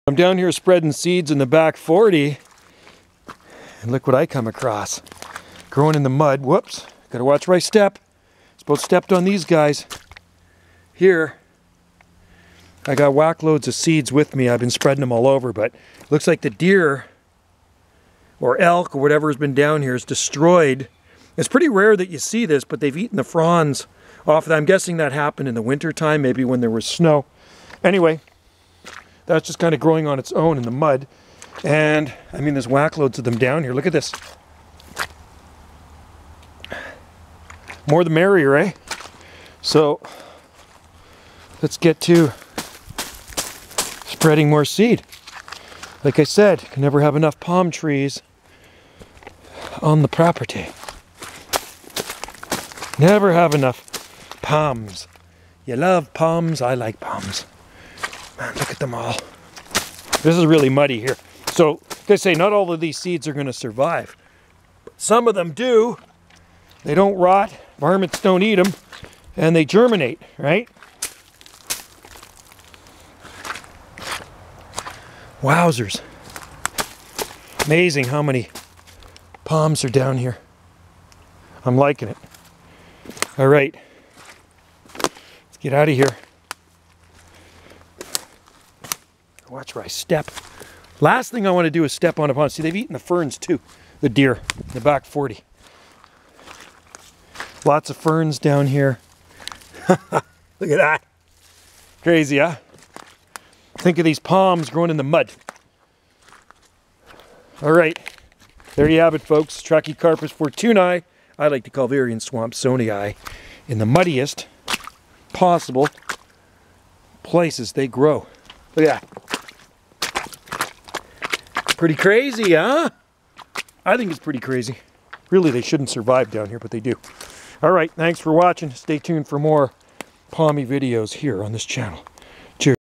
I'm down here spreading seeds in the back 40, and look what I come across. Growing in the mud. Whoops, gotta watch where I step. Supposed stepped on these guys. Here, I got whack loads of seeds with me. I've been spreading them all over, but it looks like the deer or elk or whatever has been down here is destroyed. It's pretty rare that you see this, but they've eaten the fronds off of that. I'm guessing that happened in the winter time, maybe when there was snow. Anyway, that's just kind of growing on its own in the mud. And, I mean, there's whack loads of them down here. Look at this. More the merrier, eh? So, let's get to spreading more seed. Like I said, you can never have enough palm trees on the property. Never have enough palms. You love palms, I like palms. Man, look at them all. This is really muddy here. So, like I say, not all of these seeds are going to survive. But some of them do. They don't rot, varmints don't eat them, and they germinate, right? Wowzers. Amazing how many palms are down here. I'm liking it. All right. Let's get out of here. Watch where I step. Last thing I want to do is step on a pond. See, they've eaten the ferns too. The deer, the back 40. Lots of ferns down here. Look at that. Crazy, huh? Think of these palms growing in the mud. All right. There you have it, folks. Trachycarpus fortunei. I like to call Varian swampsonii. In the muddiest possible places they grow. Look at that. Pretty crazy, huh? I think it's pretty crazy. Really, they shouldn't survive down here, but they do. All right, thanks for watching. Stay tuned for more palmy videos here on this channel.